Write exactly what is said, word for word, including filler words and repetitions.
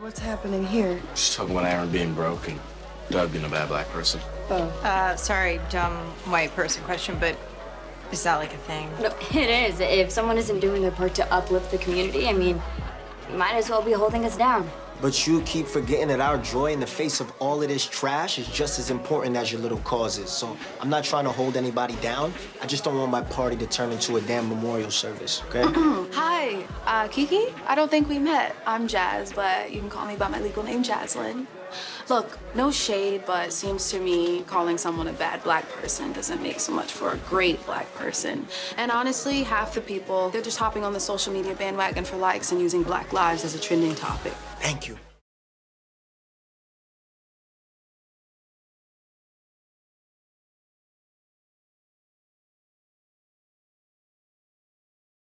What's happening here? Just talking about Aaron being broke and Doug being a bad black person. Oh. Uh, sorry, dumb white person question, but is that like a thing? No, it is. If someone isn't doing their part to uplift the community, I mean, might as well be holding us down. But you keep forgetting that our joy in the face of all of this trash is just as important as your little causes. So I'm not trying to hold anybody down. I just don't want my party to turn into a damn memorial service, okay? Hi, uh, Kiki? I don't think we met. I'm Jazz, but you can call me by my legal name, Jaslyn. Look, no shade, but it seems to me calling someone a bad black person doesn't make so much for a great black person. And honestly, half the people, they're just hopping on the social media bandwagon for likes and using Black lives as a trending topic. Thank you.